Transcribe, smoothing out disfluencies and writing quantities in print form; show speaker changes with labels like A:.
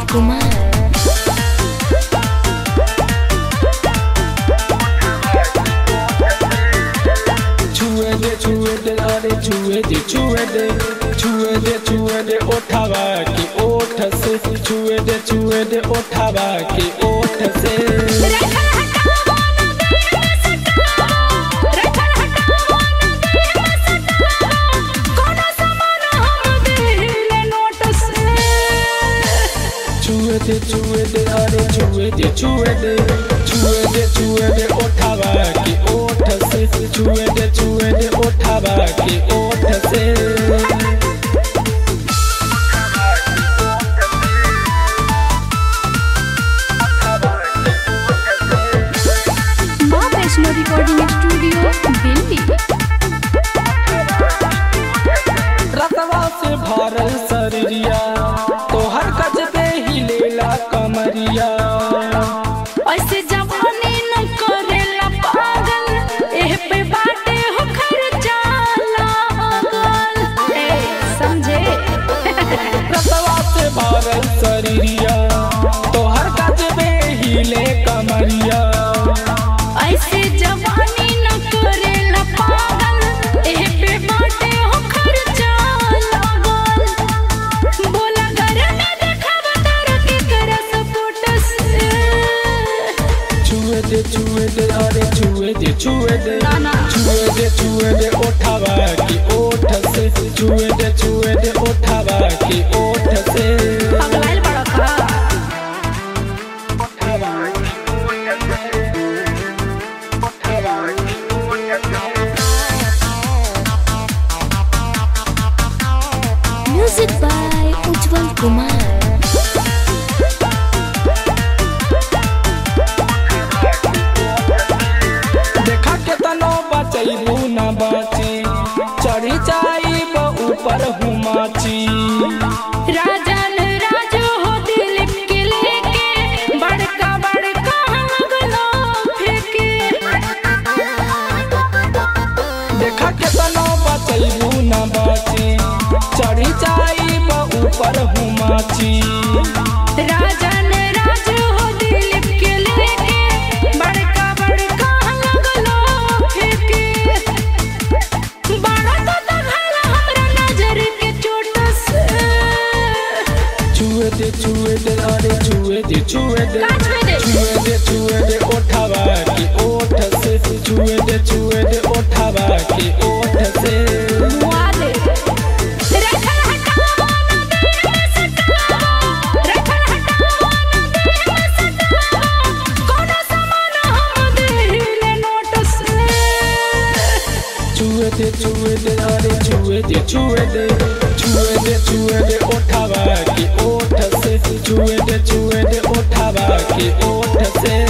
A: कुमार।
B: छुए दे अरे छुए दे ओठवा के ओठ से छुए दे ओठवा के ओठ से छुए दे अरे छुए दे ओठवा के ओठ से छुए दे ओठवा के ओठ से
A: वैष्णो रिकॉर्डिंग स्टूडियो दिल्ली।
B: रतवा से भरल शरीरिया तोहर कजबे ही लेला कमरिया
A: ऐसे जवानी न करेला पागल एह पे बाटे हो खर्चा लागल ए समझे।
B: रतवा से भरल शरीरिया तोहर कजबे ही ले कमरिया
A: ऐसे जवानी न करेला पागल एह पे बाटे हो खर्चा लागल। बोला घर में देखावा तारा के कर सपोर्ट से
B: छुए दे अरे छुए दे ओठवा के ओठ से छुए दे ओठवा के ओठ से
A: पगलाइल बड़ा का म्यूजिक बाय उज्जवल कुमार।
B: देखा के तनो बचैबू न बाची चढ़ी जाइब ऊपर हुमाची
A: राजन राज हो दिलीप के लेके बड़का लगलो फेंके।
B: देखा के तनो बचैबू न बाची चढ़ी जाइब ऊपर हुमाची
A: राजन राज हो दिलीप के लेके बड़का लगलो फेंके। बड़ा तो घाला हमरा नजर के चोट से
B: छुए दे अरे छुए दे ओठवा के ओठ से छुए दे ओठवा के ओठ से
A: वाले रखल हटावा न दे में सटावा रखल हटावा न दे में सटावा कोनो सामान हम देले नोट से
B: छुए दे अरे छुए दे ओठवा के ओठ से छुए दे ओठवा के ओठ से